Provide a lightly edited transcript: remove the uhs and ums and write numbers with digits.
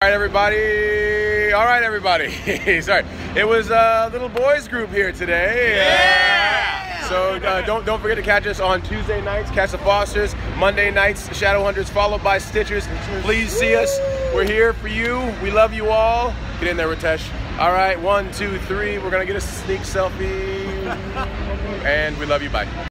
All right, everybody. All right, everybody. Sorry, it was a little boys group here today. Yeah. So don't forget to catch us on Tuesday nights, catch the Fosters. Monday nights, Shadowhunters, followed by Stitchers. Please see us. We're here for you. We love you all. Get in there, Ritesh. All right, 1, 2, 3. We're gonna get a sneak selfie, and we love you. Bye.